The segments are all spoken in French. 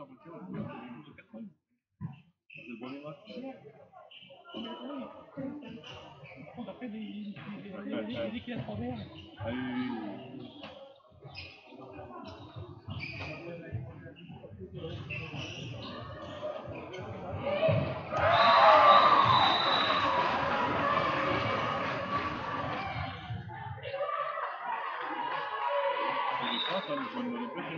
sa voiture, il a fait 4 ans. C'est le premier match. Après, il dit qu'il a trop vert. Ah oui, oui, oui. Ça, ça me donne l'impression.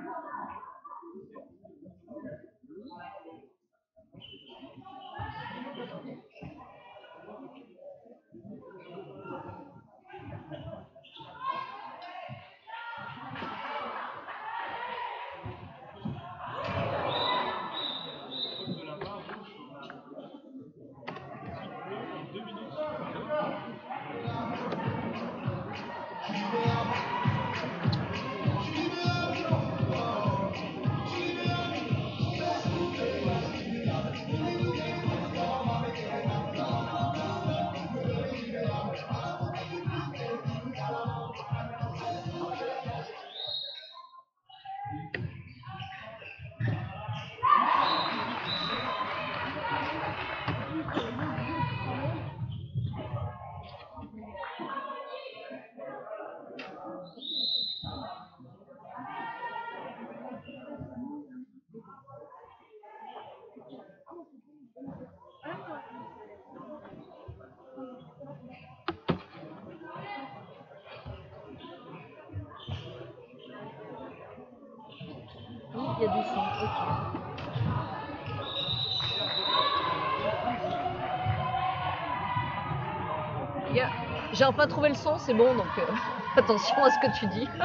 Il y a du son, ok. J'ai enfin trouvé le son, c'est bon, donc attention à ce que tu dis.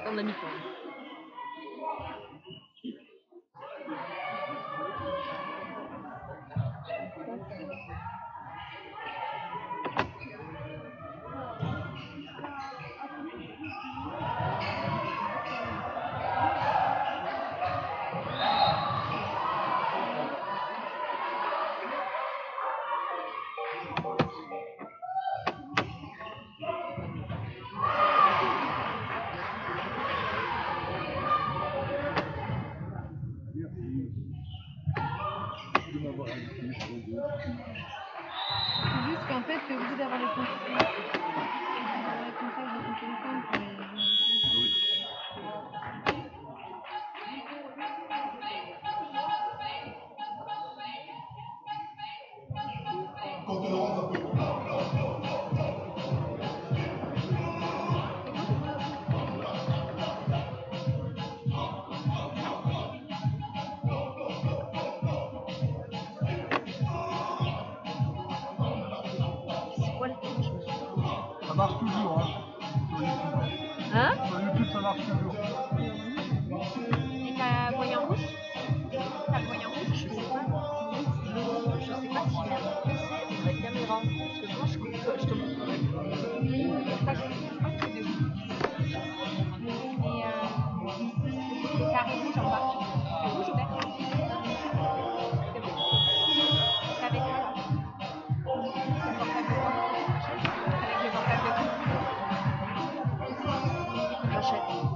attendre la mi-temps. C'est juste qu'en fait, t'es obligé d'avoir les contacts de ton téléphone pour les... C'est quoi le truc? Je me souviens. Ça marche toujours, hein. Hein? Sur YouTube, ça marche toujours. Et t'as voyant rouge? T'as le voyant rouge? Je sais pas. Je sais pas si la caméra. Parce que moi, je te montrerai. Oui, je crois que c'est de mais les carrés rouges en bas. C'est rouge ou vert? C'est bon. C'est avec quoi? Le portable de quoi? Avec le portable de quoi? J'achète.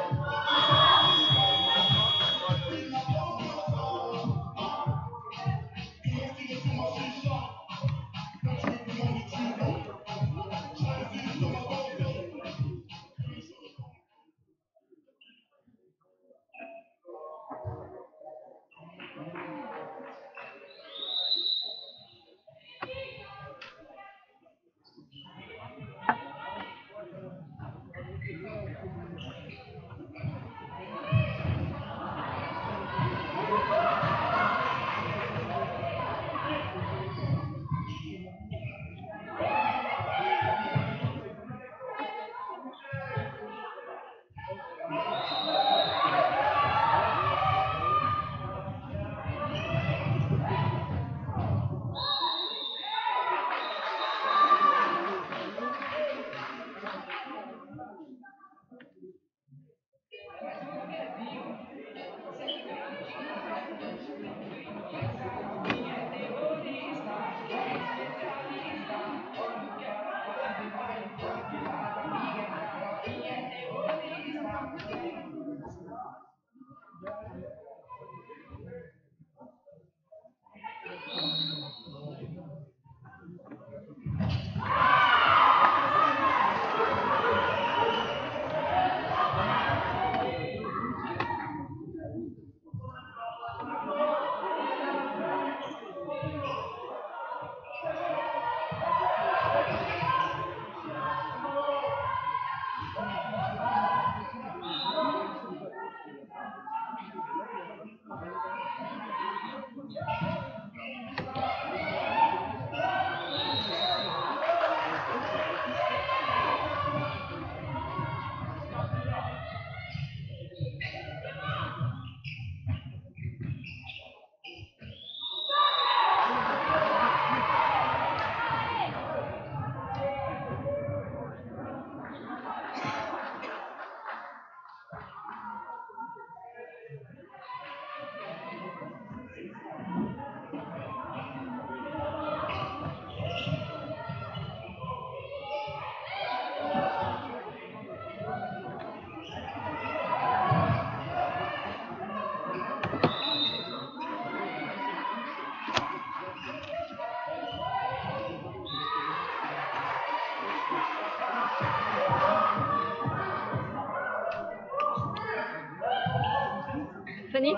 Fanny?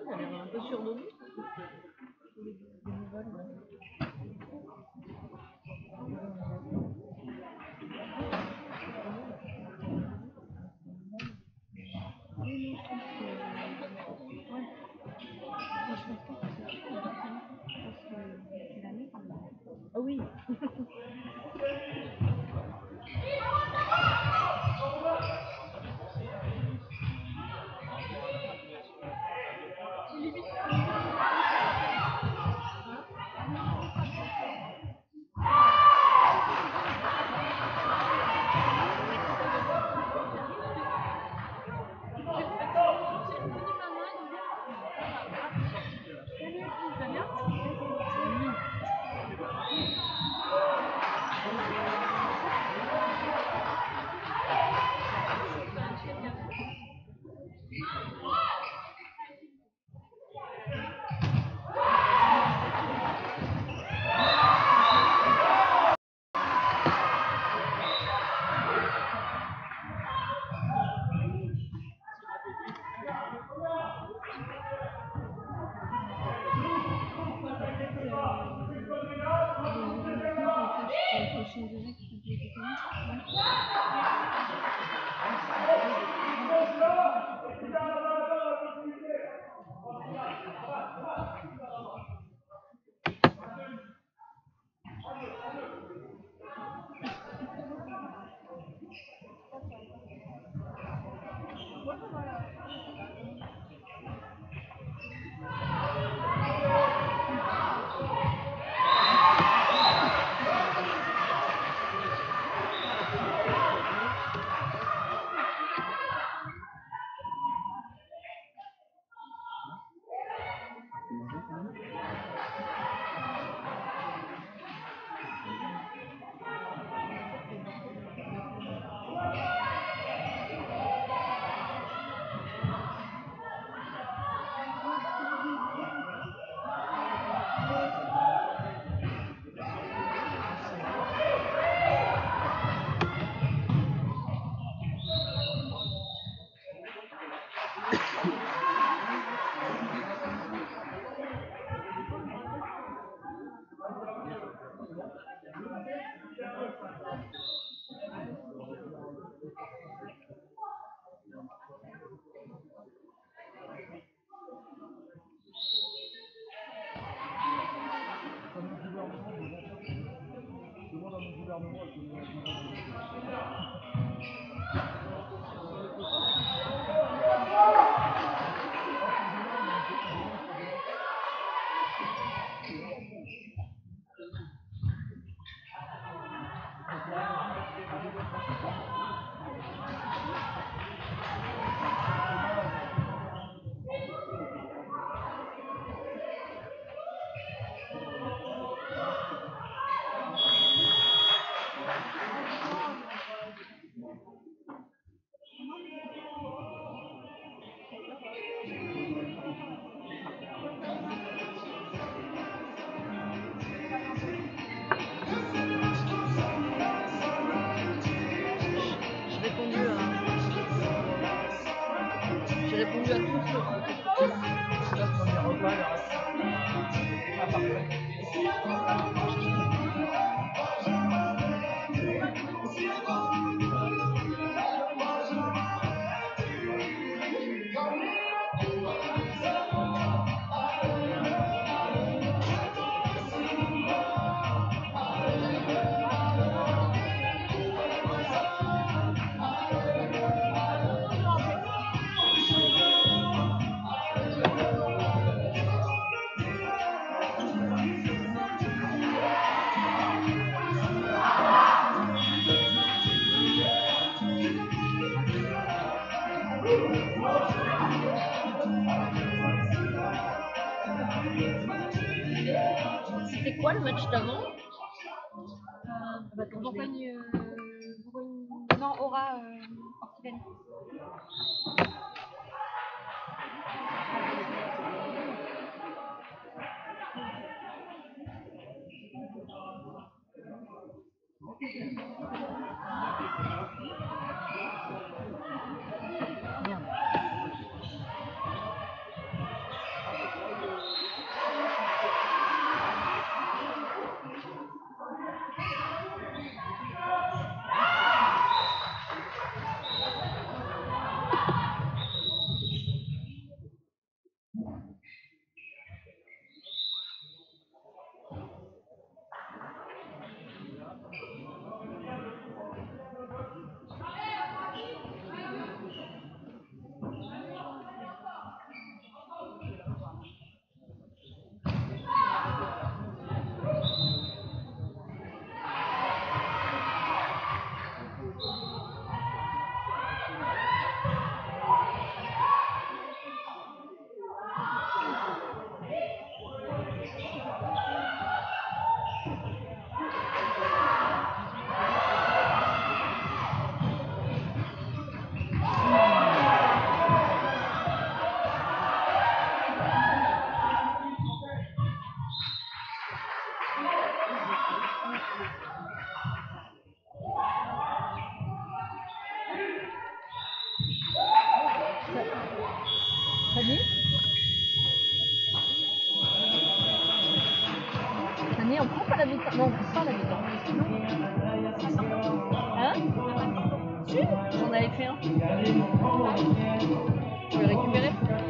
Ça a l'air un peu surdonné. Bénévole, ouais. Ah oui. J'ai répondu à tous sauf cette petite. Là, premier repas, le reste. Ah, parfait. C'était quoi le match d'avant? Bourgogne, non, Aura, Ortiven. Merde. Prends pas la mi-temps. Non, pas la mi-temps. Hein? Si, j'en avais fait un. Tu veux le récupérer?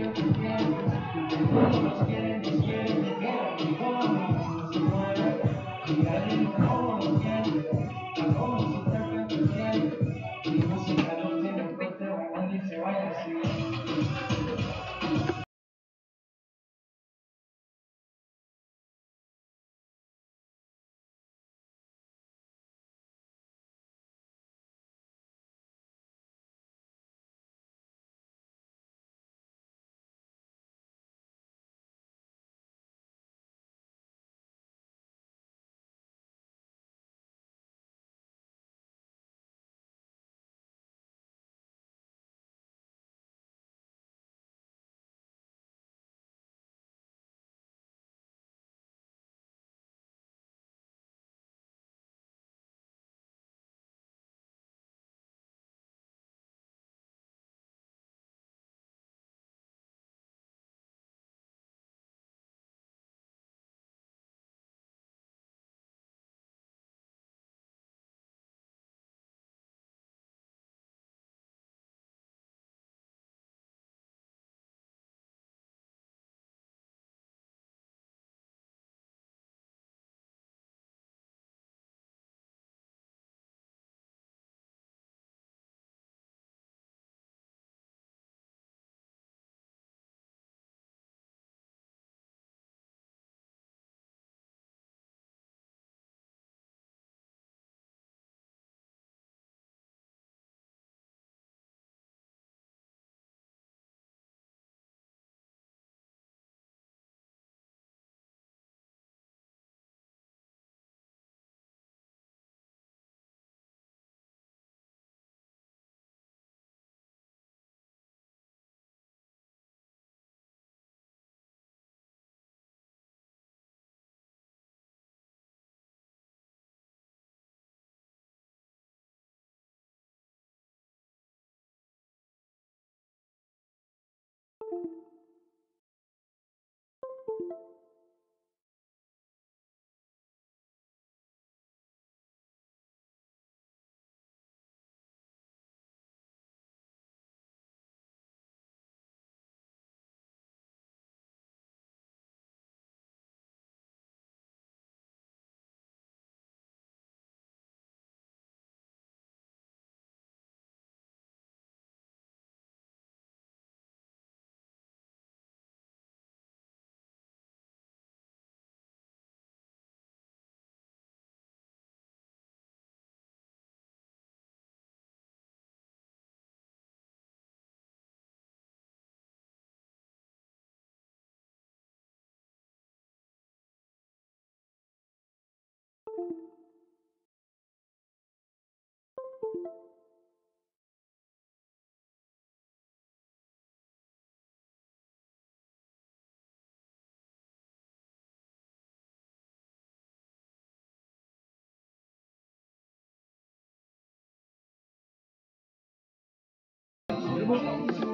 C'est bon.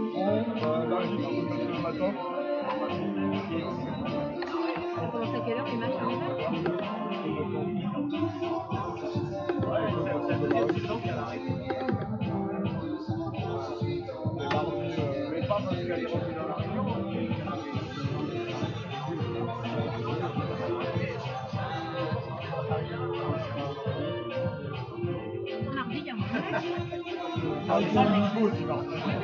Là, j'ai pas le matin. Ça commence à quelle heure les matchs en hiver? C'est le deuxième saison qu'elle a arrêté. Elle a revu, mais pas parce qu'elle est revenue dans la région. Mardi, il y a un match. Ah, il parle du beau, tu vois.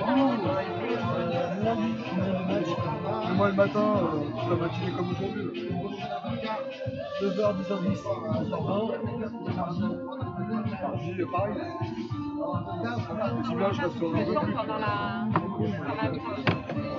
Mais moi, le matin, toute la matinée comme aujourd'hui. 9h, 10h10, 10h20. Mardi, pareil. Dimanche, je reste sur le Le peu temps plus. pendant la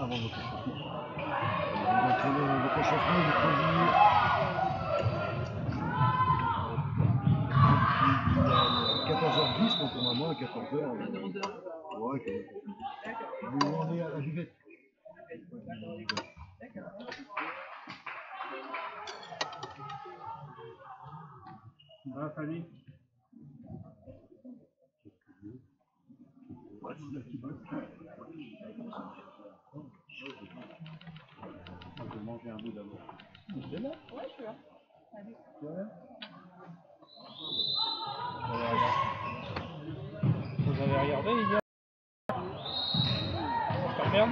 avant le réchauffement. Donc le réchauffement du produit. 14h10, donc normalement à 14h. Ouais, nous on est à la Juvette. Ah, salut. Je vais manger un bout d'abord. C'est là? Ouais, je suis là. Salut. Vous avez regardé hier? Ça t'emmerde?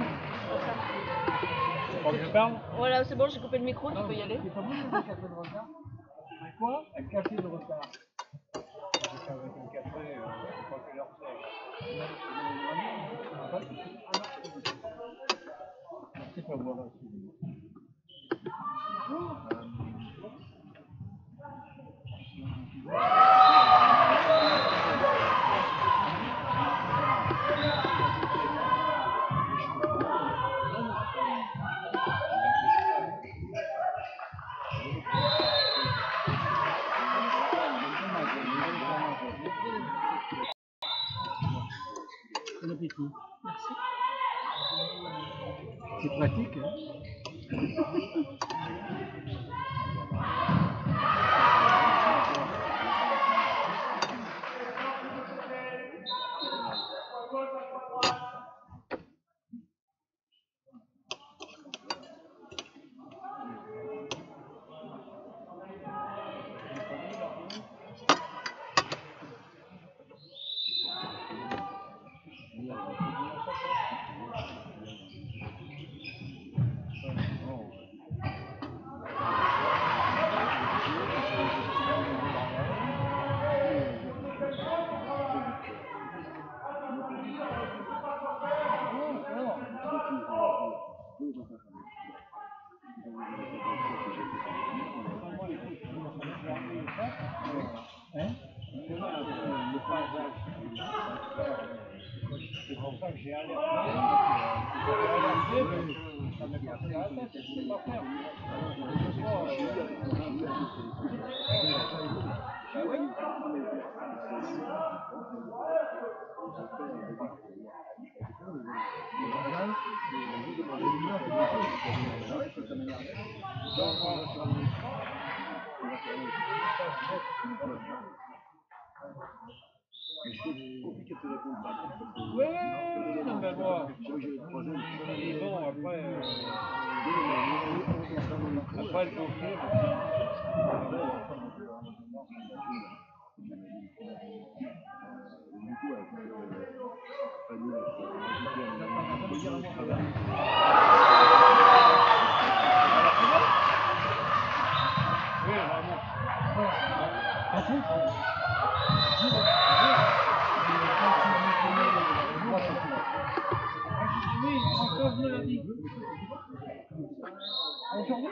Tu crois que je parle? Voilà, c'est bon, j'ai coupé le micro, tu peux y aller. C'est pas bon de café de retard? C'est quoi? Un café de retard. J'ai fait avec un café, je crois que l'heure c'est. C'est pas voilà. Bon appétit. Merci. C'est pratique, hein? C'est pour ça que j'ai alerté. Ça m'est passé à la tête, je ne sais pas faire. Oui, non, mais moi, mais bon, après, le pompier, oui, encore je me l'ai dit. Aujourd'hui?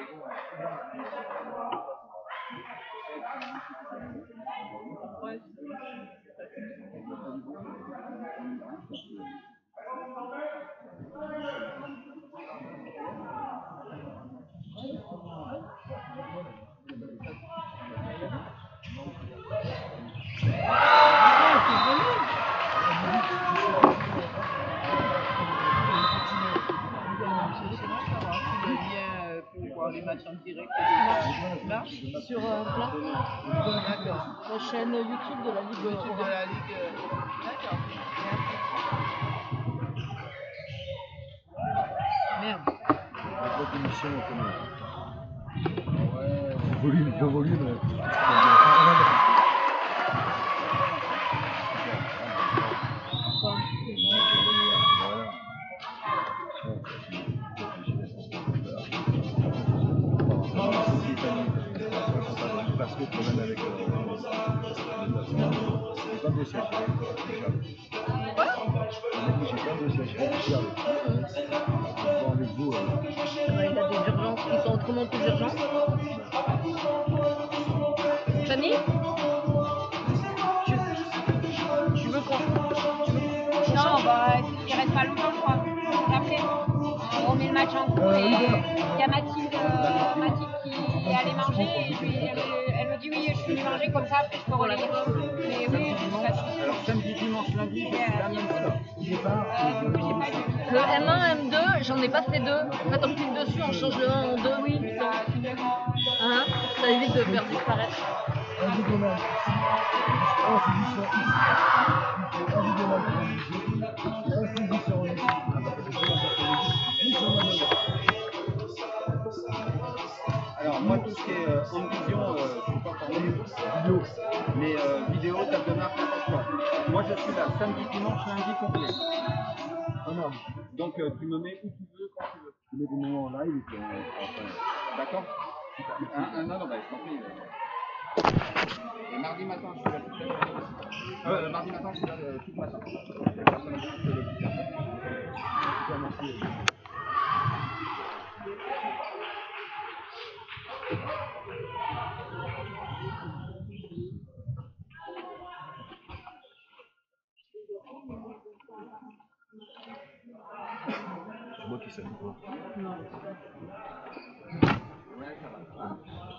Les matchs en direct Marche sur Plat. D'accord. La chaîne YouTube de la Ligue De la Ligue. D'accord. Merde. Votre émission est comment? Volume, le volume. Parce que le problème avec j'ai pas de dossier à gérer. J'ai pas de dossier à gérer. Bon, avec vous. Il a des urgences qui sont autrement plus urgentes. Fanny, tu veux quoi? Non, bah, il reste pas longtemps, je crois. Après. Oh, mais et il y a Mathilde qui est allée manger et elle me dit oui, je suis venue manger comme ça, après je peux relayer. Mais oui, de toute façon. Alors samedi, dimanche, lundi, c'est la même chose. J'ai pas eu. Le M1, M2, j'en ai pas fait deux. En fait, on clique dessus, on change le 1 en 2. Oui, hein, ça évite de faire disparaître. Un diagonale ici. Un saisisseur ici. Un diagonale pour ici. Un saisisseur ici. Alors moi tout ce qui est home vision, je suis pas formé vidéo. Mais vidéo, table de marque, n'importe quoi. Moi je suis là samedi, dimanche, lundi complet. Donc tu me mets où tu veux, quand tu veux. Tu mets des moments en live et puis après. D'accord. Non, bah, je t'en prie. Et mardi matin, je suis là toute la journée. Mardi matin, je suis là tout le matin. C'est moi qui sais pas. Ouais, ça va.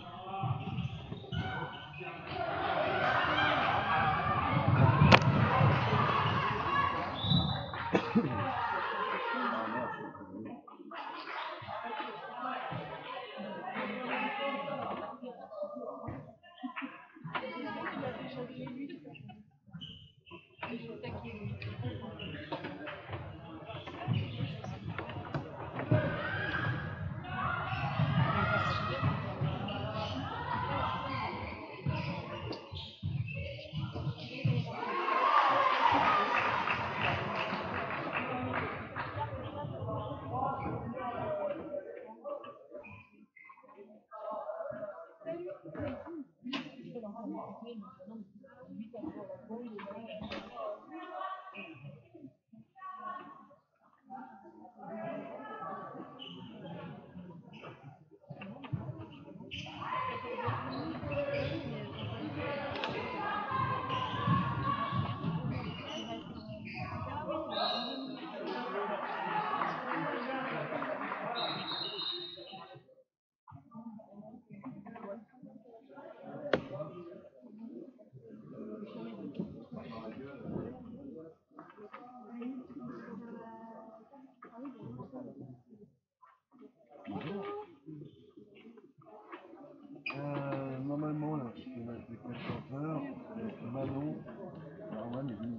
Normalement, là, c'est 14h. Manon, Marwan est venu.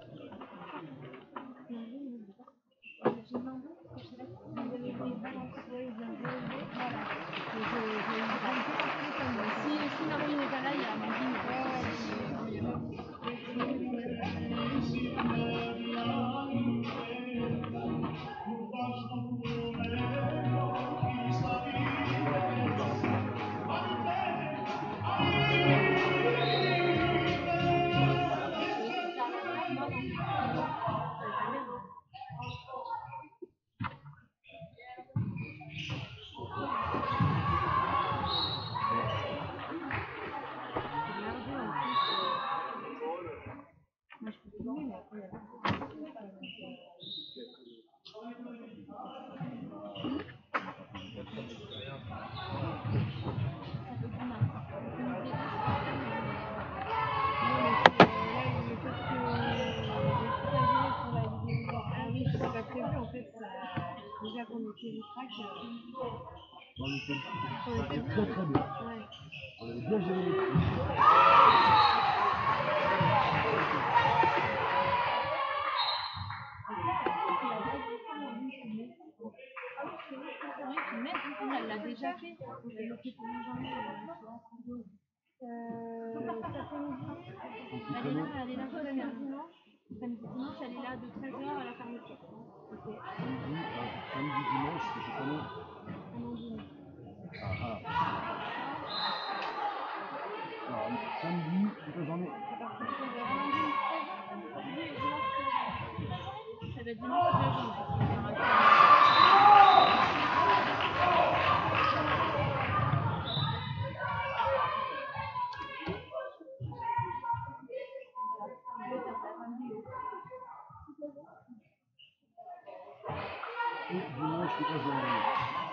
Si Marie n'est pas là, il y a Amandine. Déjà qu'on était les tracks, On était très très bien. On avait bien géré les prix. elle l'a déjà fait. Dimanche, elle est là de 13h à la fermeture. Samedi, dimanche, c'était comment? Alors, samedi, toute la journée. Ça va être dimanche toute la journée. Et dimanche, toute la journée.